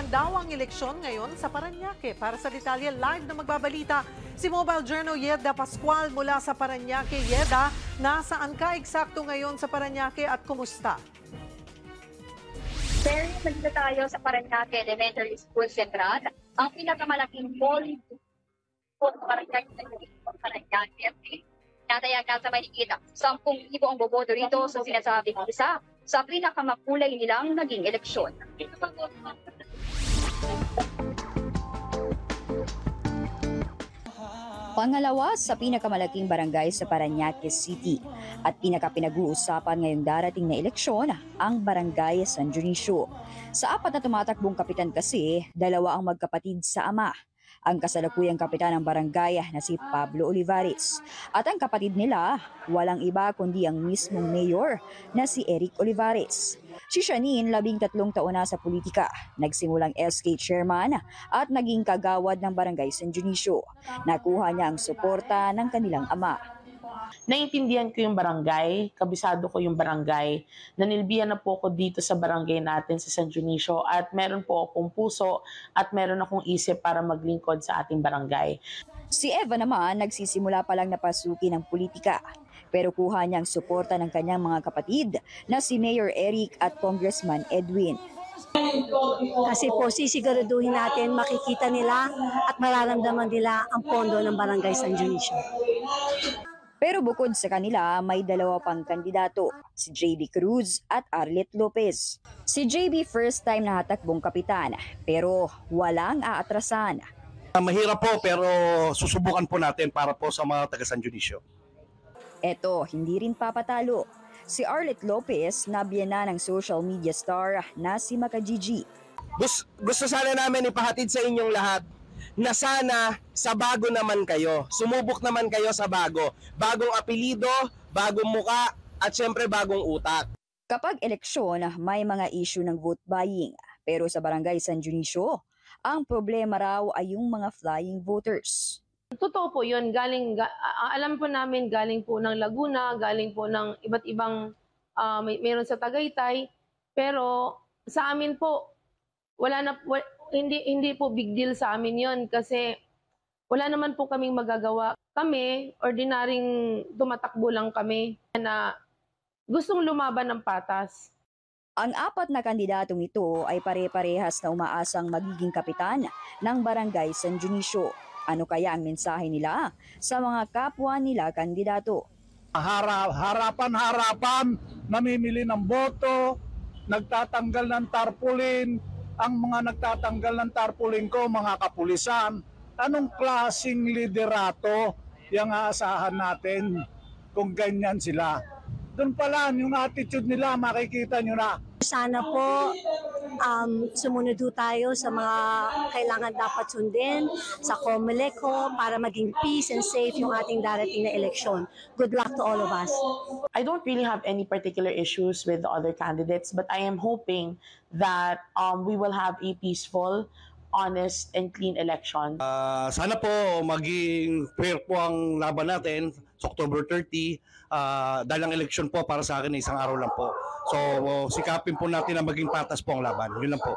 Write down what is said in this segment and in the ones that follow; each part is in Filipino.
daw ang eleksyon ngayon sa Parañaque. Para sa detalye, live na magbabalita si Mobile Journal Yeda Pascual mula sa Parañaque. Yeda, nasaan ka eksakto ngayon sa Parañaque at kumusta? Very nandito tayo sa Parañaque Elementary School Central, ang pinakamalaking polling booth sa Parañaque. Natayag na sa mahigit 10,000 ang boboto rito sa sinasabing isa sa pinakamakulay nilang naging eleksyon. Pangalawa sa pinakamalaking barangay sa Parañaque City at pinakapinag-uusapan ngayong darating na eleksyon ang Barangay San Dionisio. Sa apat na tumatakbong kapitan kasi, dalawa ang magkapatid sa ama. Ang kasalukuyang kapitan ng barangay na si Pablo Olivares. At ang kapatid nila, walang iba kundi ang mismong mayor na si Eric Olivares. Si Shanin, 13 taon na sa politika, nagsimulang SK chairman at naging kagawad ng Barangay San Dionisio. Nakuha niya ang suporta ng kanilang ama. Naintindihan ko yung barangay, kabisado ko yung barangay, nanilbihan na po ako dito sa barangay natin sa San Dionisio at meron po akong puso at meron akong isip para maglingkod sa ating barangay. Si Eva naman nagsisimula pa lang napasukin ng politika, pero kuha niya ang suporta ng kanyang mga kapatid na si Mayor Eric at Congressman Edwin. Kasi po sisiguraduhin natin makikita nila at mararamdaman nila ang pondo ng Barangay San Dionisio. Pero bukod sa kanila, may dalawa pang kandidato, si JB Cruz at Arlet Lopez. Si JB first time na hatakbong kapitan, pero walang aatrasan. Mahirap po pero susubukan po natin para po sa mga taga San Dionisio. Eto, hindi rin papatalo. Si Arlet Lopez, nabiyana ng social media star na si Makajiji. Gusto sana namin ipahatid sa inyong lahat na sana sa bago naman kayo. Sumubok naman kayo sa bago. Bagong apelido, bagong muka, at syempre bagong utak. Kapag eleksyon, may mga issue ng vote buying. Pero sa Barangay San Dionisio, ang problema raw ay yung mga flying voters. Totoo po yun. Alam po namin galing po ng Laguna, galing po ng iba't ibang mayroon sa Tagaytay. Pero sa amin po, hindi po big deal sa amin yon kasi wala naman po kaming magagawa. Kami, ordinaryong tumatakbo lang kami na gustong lumaban ng patas. Ang apat na kandidatong ito ay pare-parehas na umaasang magiging kapitan ng Barangay San Dionisio. Ano kaya ang mensahe nila sa mga kapwa nila kandidato? Harapan-harapan, namimili ng boto, nagtatanggal ng tarpaulin. Ang mga nagtatanggal ng tarpaulin ko, mga kapulisan, anong klaseng liderato yung aasahan natin kung ganyan sila? Doon pa lang, yung attitude nila, makikita nyo na. Sana po sumunod tayo sa mga kailangan dapat sundin sa COMELEC para maging peace and safe yung ating darating na eleksyon. Good luck to all of us. I don't really have any particular issues with the other candidates, but I am hoping that we will have a peaceful, honest, and clean election. Sana po maging fair po ang laban natin sa October 30. Dahil ang eleksyon po para sa akin isang araw lang po. So sikapin po natin na maging patas po ang laban. Yun lang po.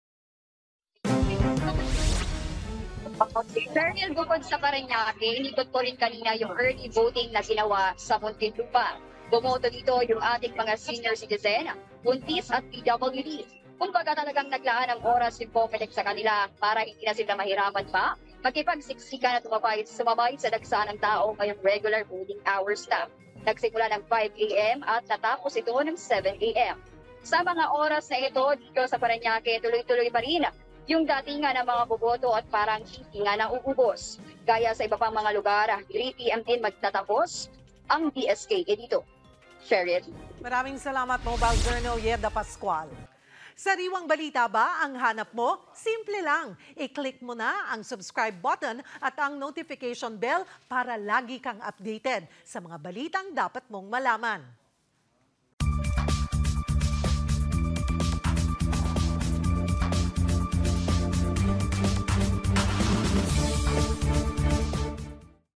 Dahil bukod sa Parañaque, inikot ko rin kanina yung early voting na ginawa sa Muntinlupa. Bumoto dito yung ating mga senior citizen, buntis at PWD. Kumbaga talagang naglaan ng oras yung COMELEC sa kanila para hindi na sila mahirapan pa makipagsiksikan at sumabay sa dagsa ng tao ngayong regular voting hours na. Nagsimula ng 5 a.m. at natapos ito ng 7 a.m. Sa mga oras na ito, dito sa Parañaque, tuloy-tuloy pa rin yung datingan ng mga boboto at parang hindi nga nang uubos. Gaya sa iba pang mga lugar, 3 p.m. din magtatapos ang DSK dito. Sheryl. Maraming salamat, Mobile Journal Yeda Pascual. Sariwang balita ba ang hanap mo? Simple lang. I-click mo na ang subscribe button at ang notification bell para lagi kang updated sa mga balitang dapat mong malaman.